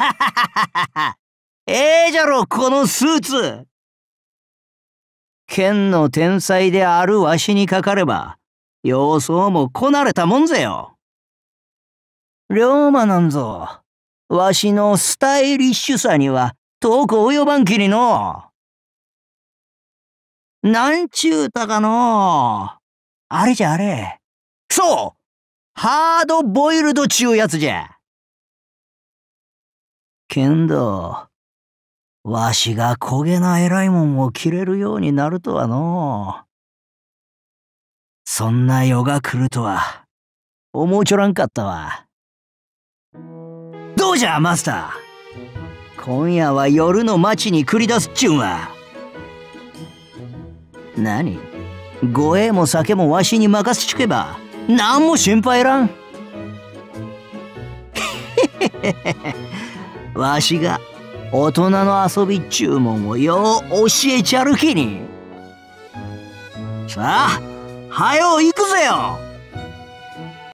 ええじゃろ、このスーツ。剣の天才であるわしにかかれば、様相もこなれたもんぜよ。龍馬なんぞ、わしのスタイリッシュさには遠く及ばんきにの。なんちゅうたかの。あれじゃあれ。そう、ハードボイルドちゅうやつじゃ。けんど、わしが焦げな偉いもんを着れるようになるとはの。そんな世が来るとは、思うちょらんかったわ。どうじゃ、マスター。今夜は夜の街に繰り出すっちゅうんは。何？護衛も酒もわしに任せちゅけば、なんも心配らん。わしが大人の遊びっちゅうもんをよう教えちゃるきに。さあ、はよ行くぜよ。